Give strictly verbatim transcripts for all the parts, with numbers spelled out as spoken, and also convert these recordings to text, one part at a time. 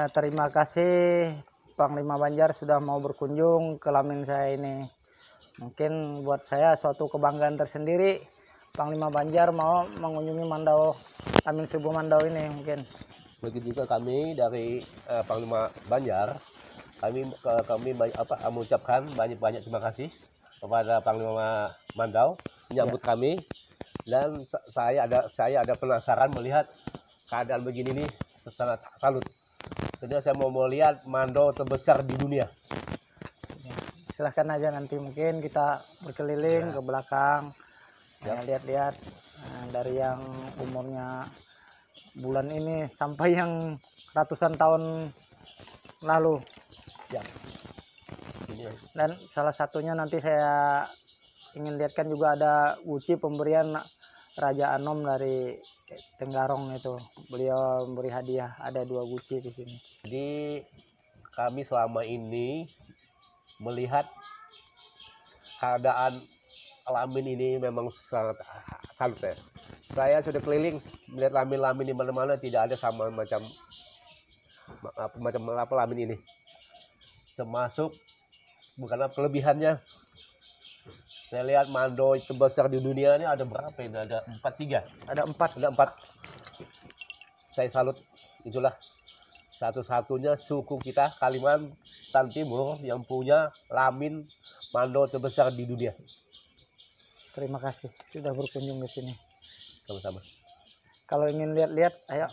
terima kasih Panglima Banjar sudah mau berkunjung ke Lamin saya ini. Mungkin buat saya suatu kebanggaan tersendiri Panglima Banjar mau mengunjungi Mandau, Lamin Seribu Mandau ini mungkin. Begitu juga kami dari uh, Panglima Banjar, kami uh, kami banyak, apa, mengucapkan banyak-banyak terima kasih kepada Panglima Mandau menyambut ya. kami, dan saya ada saya ada penasaran melihat keadaan begini nih, sangat salut. Jadi saya mau melihat Mandau terbesar di dunia. Silahkan aja nanti mungkin kita berkeliling ya. ke belakang, ya. lihat-lihat nah, dari yang umurnya bulan ini sampai yang ratusan tahun lalu. Ya. Dan salah satunya nanti saya ingin lihatkan juga ada guci pemberian Raja Anom dari Tenggarong itu. Beliau memberi hadiah, ada dua guci di sini. Jadi kami selama ini melihat keadaan Lamin ini memang sangat salut ya. Saya sudah keliling melihat lamin-lamin di mana-mana, tidak ada sama macam apa macam apa lamin ini. Termasuk bukan apa kelebihannya. Saya lihat Mandau terbesar di dunia ini ada berapa ini? Ada empat tiga. Ada empat. Ada empat. Saya salut. Itulah satu-satunya suku kita Kalimantan Timur yang punya lamin Mandau terbesar di dunia. Terima kasih sudah berkunjung ke sini. Sama-sama. Kalau ingin lihat-lihat, ayo.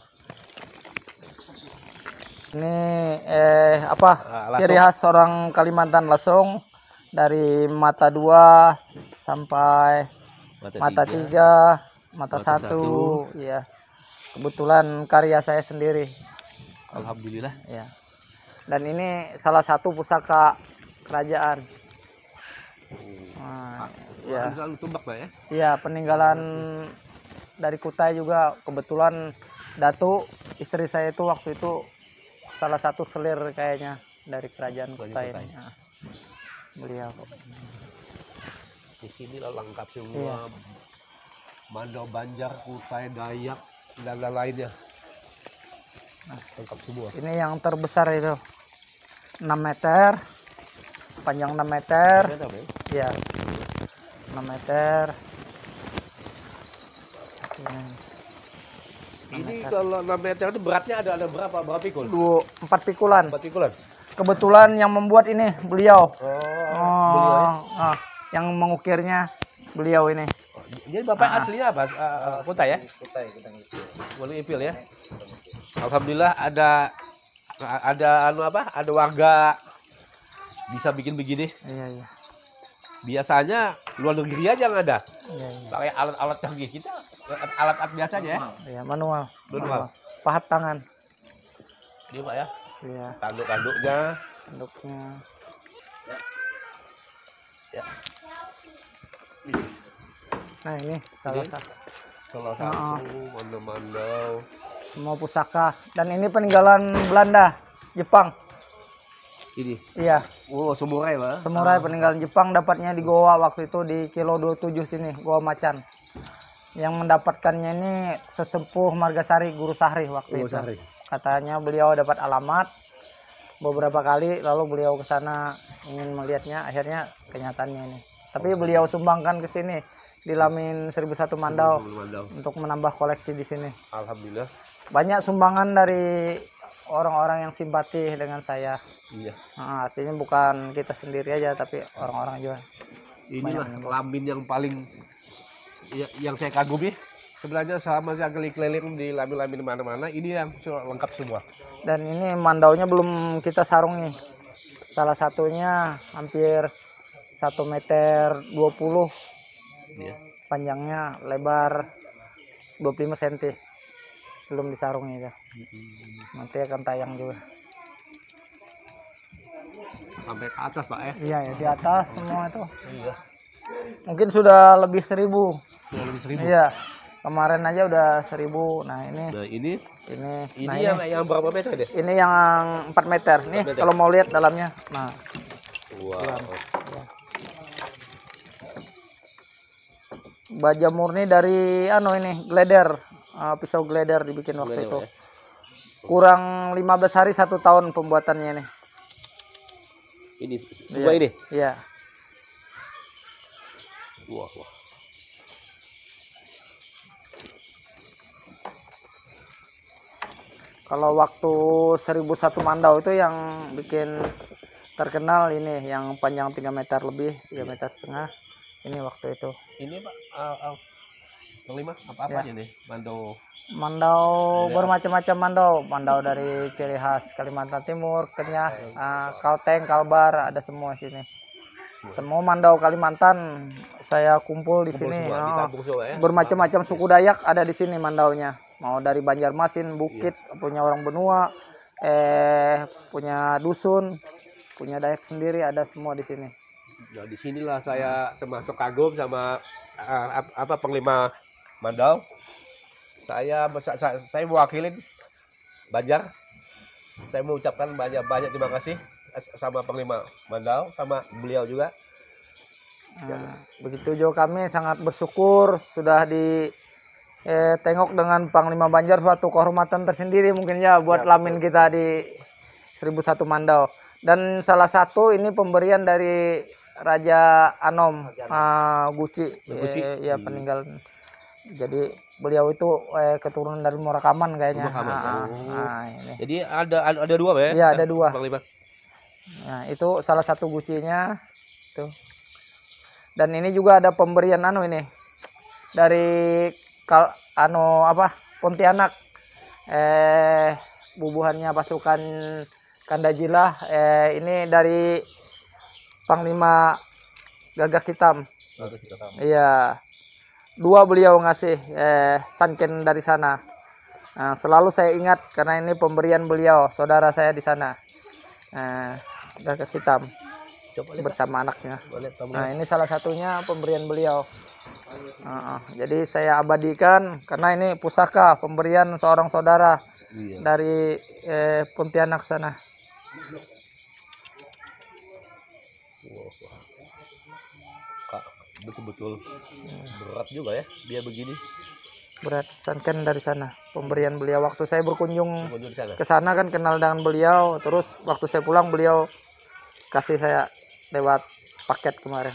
Ini eh apa? Ah, ciri khas orang Kalimantan Lasong, dari mata dua sampai mata, mata tiga, tiga mata, mata satu. satu. Ya. Kebetulan karya saya sendiri. Alhamdulillah. Ya. Dan ini salah satu pusaka kerajaan. Nah, ya. Tumbak, Pak, ya? Iya, peninggalan dari Kutai juga. Kebetulan Datu istri saya itu waktu itu salah satu selir kayaknya dari kerajaan Kutai. Kutai. Nah, beliau. Di sini lengkap semua. Iya. Mandau, Banjar, Kutai, Dayak dan lain-lainnya. Nah, lengkap semua. Ini yang terbesar itu enam meter, panjang enam meter. Iya. enam meter. Ini kalau enam meter itu beratnya ada ada berapa berapa pikul? Dua, empat pikulan. Empat pikulan. Kebetulan yang membuat ini beliau. Oh, oh beliau ya? Ah, yang mengukirnya beliau ini. Jadi bapak ah. aslinya apa? Uh, Kutai ya? Kutai, Kutai Ipil ya. Alhamdulillah ada ada anu apa? Ada warga bisa bikin begini. Iya, iya. Biasanya luar negeri aja yang ada. Iya, iya. Pakai alat-alat canggih kita, alat-alat biasa aja ya. Iya, manual. Manual. Pahat tangan. Ini Pak ya. Iya. Tanduk-tanduknya. Tanduknya. Ya. Ya. Nah ini salah satu. Salah satu Mandau. Semua pusaka. Dan ini peninggalan Belanda, Jepang. Ini? Iya. Oh, samurai lah. Samurai ah. peninggalan Jepang, dapatnya di Goa waktu itu di kilo dua puluh tujuh sini, Goa Macan. Yang mendapatkannya ini sesepuh Margasari, Guru Sahri waktu Guru itu. Sahri. Katanya beliau dapat alamat beberapa kali, lalu beliau ke sana ingin melihatnya, akhirnya kenyataannya ini. Tapi oh. beliau sumbangkan ke sini di Lamin Seribu Satu Mandau, Mandau untuk menambah koleksi di sini. Alhamdulillah. Banyak sumbangan dari orang-orang yang simpati dengan saya. Iya. Nah, artinya bukan kita sendiri aja, tapi orang-orang juga. Inilah lamin yang paling ya, yang saya kagumi. Sebenarnya selama saya keliling di lamin-lamin mana-mana, ini yang lengkap semua. Dan ini mandaunya belum kita sarung nih. Salah satunya hampir satu meter dua puluh. Iya. Panjangnya lebar dua puluh lima sentimeter. Belum disarungnya ya. Nanti akan tayang juga. Sampai ke atas Pak ya? Iya ya, di atas semua itu. Iya. Mungkin sudah lebih seribu. Sudah lebih seribu. Iya. Kemarin aja udah seribu. Nah ini. Nah ini. Ini. Ini nah, yang ini. yang berapa meter deh? Ini yang empat meter. Nih kalau mau lihat dalamnya. Nah. Wow. Ya. Baja murni dari anu ini gleder, uh, pisau gleder dibikin waktu gleder, itu. Ya? kurang lima belas hari satu tahun pembuatannya nih. Ini semua Iya. ini. Iya. Wah, wah. Kalau waktu seribu satu mandau itu yang bikin terkenal ini yang panjang tiga meter lebih, tiga meter setengah. Ini waktu itu. Ini Pak, uh, uh, kelima apa-apa aja nih? Mandau. Mandau Iya. bermacam-macam mandau. Mandau dari ciri khas Kalimantan Timur, Kenyah, uh, Kalteng, Kalbar, ada semua sini. Semua mandau Kalimantan saya kumpul di Kumpul sini. semua, di Oh, kampung semua ya? bermacam-macam suku Dayak ada di sini mandaunya. Mau dari Banjarmasin, Bukit, punya orang benua, eh punya dusun, punya Dayak sendiri, ada semua di sini. Nah, disinilah saya termasuk kagum sama uh, ap- apa Panglima Mandau. Saya, saya, saya mewakili Banjar. Saya mengucapkan banyak-banyak terima kasih sama Panglima Mandau, sama beliau juga. Nah, begitu juga kami sangat bersyukur sudah di eh, tengok dengan Panglima Banjar suatu kehormatan tersendiri mungkin ya buat Ya, lamin kita di seribu satu Mandau. Dan salah satu ini pemberian dari Raja Anom uh, Guci, Guci. eh, ya peninggal. Jadi beliau itu eh, keturunan dari Murakaman kayaknya. Murakaman, Ah, ah, oh. ah, ini. Jadi ada ada, ada dua Pak ya? Iya, ada dua. Panglima. Nah, itu salah satu gucinya tuh. Dan ini juga ada pemberian anu ini dari kal anu apa Pontianak, eh bubuhannya pasukan Kandajilah, eh ini dari Panglima Gagak Hitam. Iya, dua beliau ngasih eh sanken dari sana. Nah, selalu saya ingat karena ini pemberian beliau, saudara saya di sana. Eh, Gagak Hitam Coba lihat, bersama anaknya. boleh, Pak. Nah, ini salah satunya pemberian beliau. Nah, jadi saya abadikan karena ini pusaka pemberian seorang saudara Iya. dari eh, Pontianak sana. Wah, wah. Kak, betul-betul berat juga ya dia begini. Berat sanken dari sana. Pemberian beliau waktu saya berkunjung Kunjung di sana. ke sana kan kenal dengan beliau. Terus waktu saya pulang beliau kasih saya lewat paket kemarin.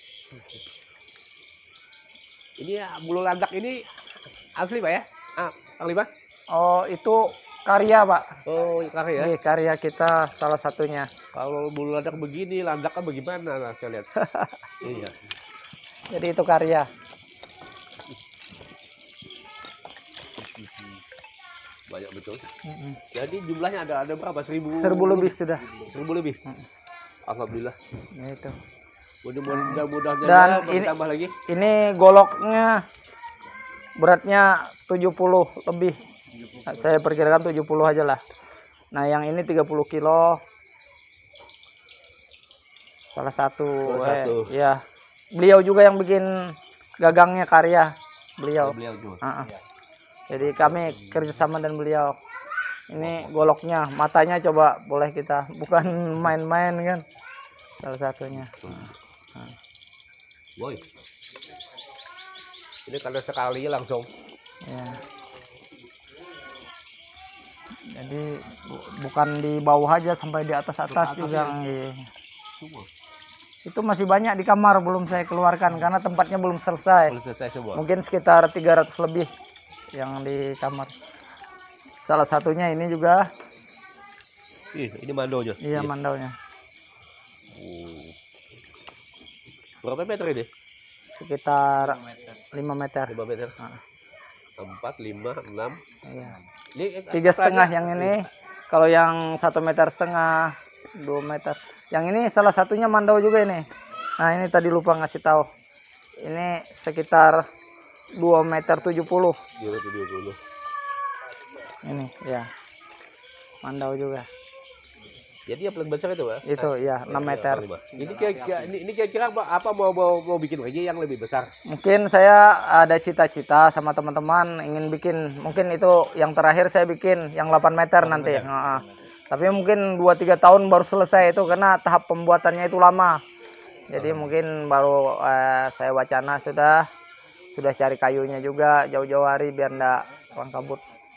Ini ya, bulu landak ini asli Pak ya? Ah, Panglima? Oh, itu karya, Pak. Oh, karya ya. Ini karya kita salah satunya. Kalau bulu landak begini, landaknya bagaimana? Nah, saya lihat. Iya. Jadi itu karya. Banyak betul. Mm-mm. Jadi jumlahnya ada ada berapa? Seribu. Seribu lebih sudah. Seribu lebih. Alhamdulillah. Ya, itu. Mudah-mudahan Dan ini- bertambah lagi. Ini goloknya beratnya tujuh puluh lebih. Nah, saya perkirakan tujuh puluh aja lah. Nah, yang ini tiga puluh kilo. Salah satu. Salah satu. Eh, ya. Beliau juga yang bikin gagangnya karya. Beliau. Beliau juga. Ah, ah. Jadi kami kerjasama dan beliau. Ini goloknya, matanya coba boleh kita, bukan main-main kan. Salah satunya. Woi. Ini karena sekali langsung. Ya. Jadi bu- bukan di bawah aja sampai di atas-atas Ke atas juga. ya. Iya. Semua. Itu masih banyak di kamar belum saya keluarkan karena tempatnya belum selesai. Belum selesai semua. Mungkin sekitar tiga ratus lebih yang di kamar. Salah satunya ini juga, Ih, ini mandonya. iya mandaunya. Oh. Berapa meter ini? Sekitar lima meter. lima meter. Ah. Empat, lima, enam. Iya. Ini Tiga apa setengah aja? yang ini. Kalau yang satu meter setengah, dua meter. Yang ini salah satunya mandau juga ini. Nah ini tadi lupa ngasih tahu. Ini sekitar dua meter tujuh puluh. Dua ratus tujuh puluh. Ini ya. Mandau juga. Jadi yang paling besar itu, Pak? Itu ya enam meter. Ini kira-kira ini, ini kira-kira apa, apa mau, mau mau bikin lagi yang lebih besar? Mungkin saya ada cita-cita sama teman-teman ingin bikin, mungkin itu yang terakhir saya bikin yang delapan meter nanti. meter. Heeh. Tapi mungkin dua tiga tahun baru selesai itu karena tahap pembuatannya itu lama. Jadi mungkin baru eh, saya wacana sudah sudah cari kayunya juga jauh-jauh hari biar enggak orang kabut.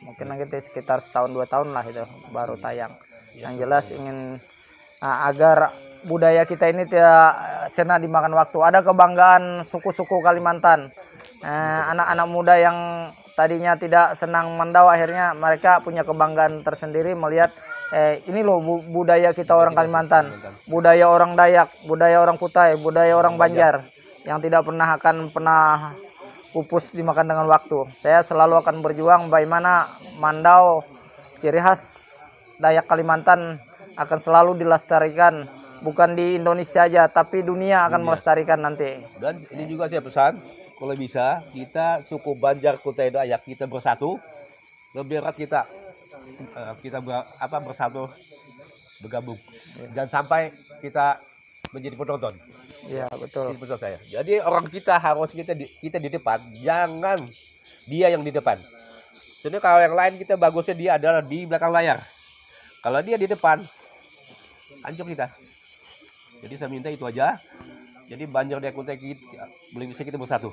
Mungkin nanti sekitar setahun dua tahun lah itu baru tayang. Yang jelas ingin uh, agar budaya kita ini tidak sena dimakan waktu. Ada kebanggaan suku-suku Kalimantan. Anak-anak uh, muda yang tadinya tidak senang Mandau, akhirnya mereka punya kebanggaan tersendiri melihat eh, ini loh bu budaya kita orang Kalimantan, budaya orang Dayak, budaya orang Kutai, budaya orang Banjar yang tidak pernah akan pernah pupus dimakan dengan waktu. Saya selalu akan berjuang bagaimana Mandau, ciri khas Dayak Kalimantan akan selalu dilestarikan, bukan di Indonesia aja, tapi dunia akan dunia. melestarikan nanti. Dan ini juga saya pesan, kalau bisa kita suku Banjar, Kutai, Dayak kita bersatu, lebih erat kita kita ber, apa bersatu bergabung, dan sampai kita menjadi penonton. Iya betul. Itu pesan saya. Jadi orang kita harus kita di, kita di depan, jangan dia yang di depan. Jadi kalau yang lain kita bagusnya dia adalah di belakang layar. Kalau dia di depan, hancur kita. Jadi saya minta itu aja. Jadi Banjar dan Kutai kita boleh bisa kita bersatu.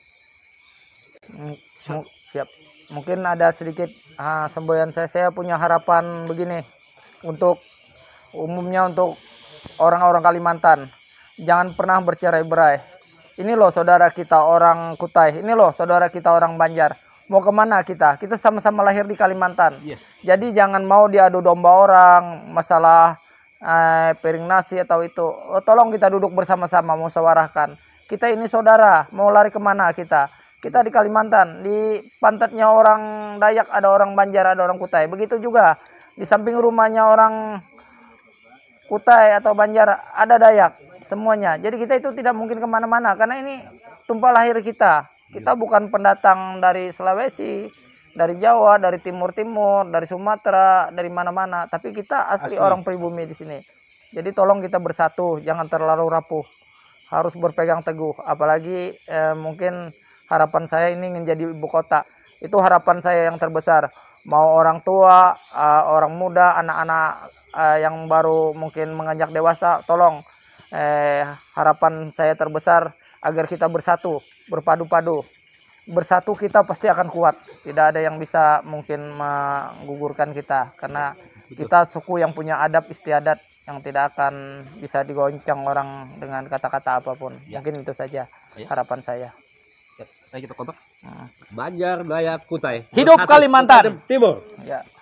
Siap. Mungkin ada sedikit ah, semboyan saya. Saya punya harapan begini untuk umumnya untuk orang-orang Kalimantan. Jangan pernah bercerai-berai. Ini loh saudara kita orang Kutai. Ini loh saudara kita orang Banjar. Mau kemana kita? Kita sama-sama lahir di Kalimantan. Yeah. Jadi jangan mau diadu domba orang masalah eh, piring nasi atau itu. Oh, tolong kita duduk bersama-sama musyawarahkan. Kita ini saudara. Mau lari kemana kita? Kita di Kalimantan. Di pantatnya orang Dayak ada orang Banjar, ada orang Kutai. Begitu juga di samping rumahnya orang Kutai atau Banjar ada Dayak. Semuanya. Jadi kita itu tidak mungkin kemana-mana karena ini tumpah lahir kita. Kita bukan pendatang dari Sulawesi, dari Jawa, dari Timur-Timur, dari Sumatera, dari mana-mana. Tapi kita asli, asli orang pribumi di sini. Jadi tolong kita bersatu, jangan terlalu rapuh. Harus berpegang teguh. Apalagi eh, mungkin harapan saya ini menjadi ibu kota. Itu harapan saya yang terbesar. Mau orang tua, uh, orang muda, anak-anak uh, yang baru mungkin menginjak dewasa, tolong. Eh, harapan saya terbesar agar kita bersatu, berpadu-padu. Bersatu kita pasti akan kuat. Tidak ada yang bisa mungkin menggugurkan kita. Karena kita suku yang punya adab istiadat yang tidak akan bisa digoncang orang dengan kata-kata apapun. Ya. Mungkin itu saja harapan saya. Ya, kita kompak. Hmm. Banjar, Dayak, Kutai. Hidup Kalimantan Timur. Ya.